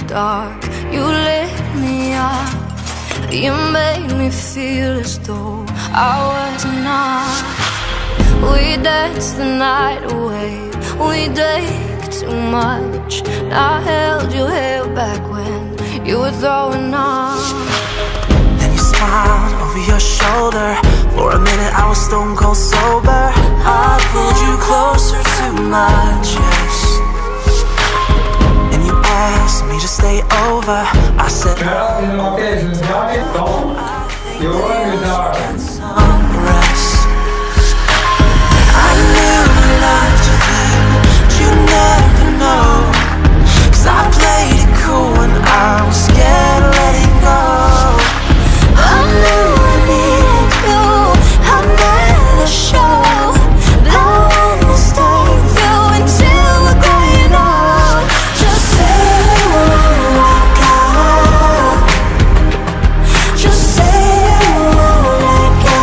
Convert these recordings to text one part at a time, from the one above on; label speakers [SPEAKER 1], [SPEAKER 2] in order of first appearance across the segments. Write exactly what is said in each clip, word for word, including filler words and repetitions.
[SPEAKER 1] dark, you lit me up. You made me feel as though I was not. We danced the night away, we drank too much. I held your hair back when you were throwing up.
[SPEAKER 2] Then you smiled over your shoulder. For a minute I was stone cold sober. I pulled you closer to my chest, and you asked me to stay over. I said,
[SPEAKER 3] Ja, in de marketing is daar niet dan. Je hoort me daar.
[SPEAKER 2] I knew I loved you then, but you never know. 'Cause I played it cool when I was scared of letting go.
[SPEAKER 1] I knew I needed you, I never show, but I wanna stay with you until we're growing up. Just say you won't let go. Just say you won't let go.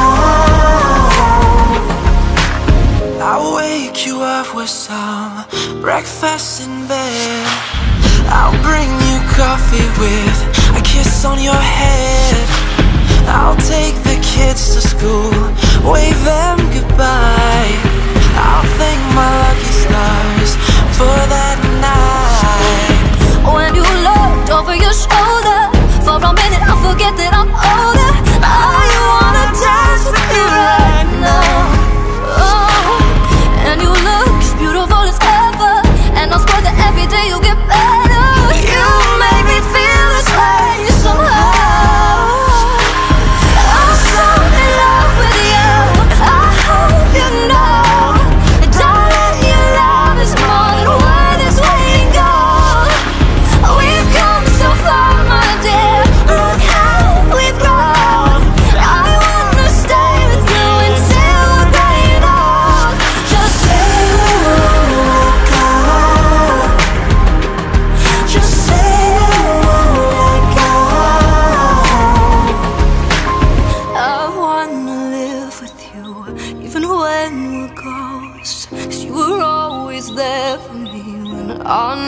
[SPEAKER 2] I'll wake you up with some breakfast in bed. I'll bring you coffee with a kiss on your head. I'll take the kids to school, wave them goodbye. I'll thank my lucky stars for that night.
[SPEAKER 1] When you looked over your shoulder, for a minute I forget that I'm older. Oh, you wanna dance with me right now. Oh, and you look as beautiful as ever, and I swear that every day you'll get better. You make me feel this way somehow. I'm so in love with you, I hope you know. Darling, your love is more than what is waiting gold. We've come so far, my dear, look how we've grown. I wanna stay with you until we're growing old. Just say you won't let go. Just say you won't let go. I wanna live with you, even when we're ghosts. 'Cause you were always there for me when I